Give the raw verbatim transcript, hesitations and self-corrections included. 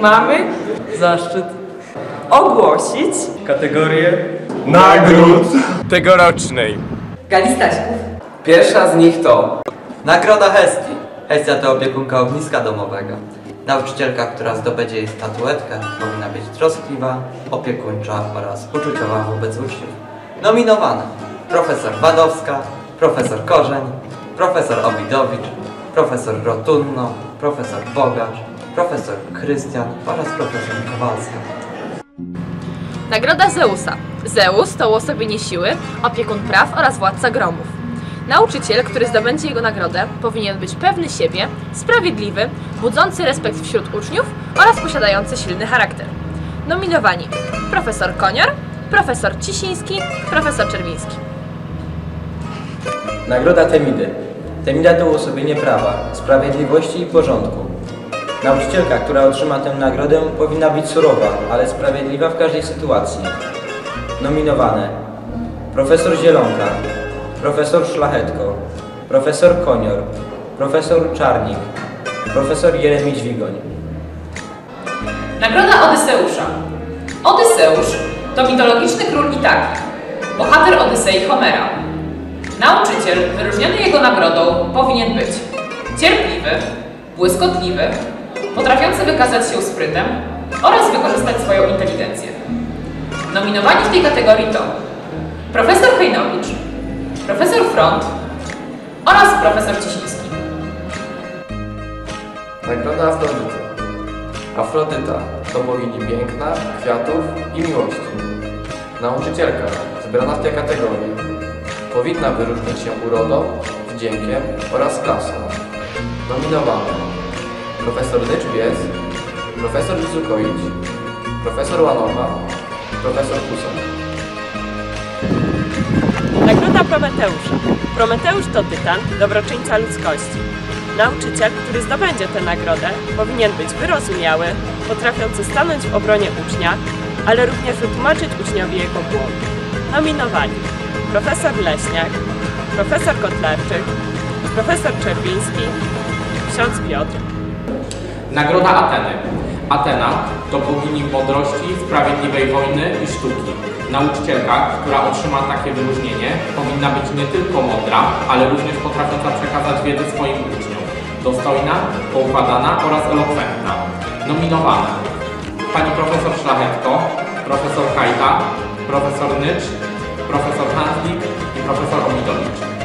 mamy zaszczyt ogłosić kategorię nagród tegorocznej. Gali Staśków. Pierwsza z nich to Nagroda Hestii. Hestia to opiekunka ogniska domowego. Nauczycielka, która zdobędzie jej statuetkę, powinna być troskliwa, opiekuńcza oraz uczuciowa wobec uczniów. Nominowane: profesor Wadowska, profesor Korzeń, profesor Obidowicz, profesor Rotunno, profesor Bogarz, profesor Krystian oraz profesor Kowalska. Nagroda Zeusa. Zeus to uosobienie siły, opiekun praw oraz władca gromów. Nauczyciel, który zdobędzie jego nagrodę, powinien być pewny siebie, sprawiedliwy, budzący respekt wśród uczniów oraz posiadający silny charakter. Nominowani: profesor Konior, profesor Cisiński, profesor Czerwiński. Nagroda Temidy. Temida to uosobienie prawa, sprawiedliwości i porządku. Nauczycielka, która otrzyma tę nagrodę, powinna być surowa, ale sprawiedliwa w każdej sytuacji. Nominowane: profesor Zielonka, profesor Szlachetko, profesor Konior, profesor Czarnik, profesor Jeremi Dźwigoń. Nagroda Odyseusza. Odyseusz to mitologiczny król Itakii, bohater Odysei Homera. Nauczyciel wyróżniony jego nagrodą powinien być cierpliwy, błyskotliwy, potrafiący wykazać się sprytem oraz wykorzystać swoją inteligencję. Nominowani w tej kategorii to profesor Hejnowicz, profesor Front oraz profesor Cisiński. Nagroda Afrodyty. Afrodyta to bogini piękna, kwiatów i miłości. Nauczycielka wybrana w tej kategorii powinna wyróżnić się urodą, wdziękiem oraz klasą. Nominowane: profesor Nycz-Bies, profesor Lizukowic, profesor Łanowa, profesor Kuson. Nagroda Prometeusza. Prometeusz to tytan, dobroczyńca ludzkości. Nauczyciel, który zdobędzie tę nagrodę, powinien być wyrozumiały, potrafiący stanąć w obronie ucznia, ale również wytłumaczyć uczniowi jego błąd. Nominowani: profesor Leśniak, profesor Kotlarczyk, profesor Czerwiński, ksiądz Piotr. Nagroda Ateny. Atena to bogini mądrości, sprawiedliwej wojny i sztuki. Nauczycielka, która otrzyma takie wyróżnienie, powinna być nie tylko mądra, ale również potrafiąca przekazać wiedzę swoim uczniom. Dostojna, poukładana oraz elokwentna. Nominowane: pani profesor Szlachetko, profesor Kajta, profesor Nycz, profesor Hanslik i profesor Omidowicz.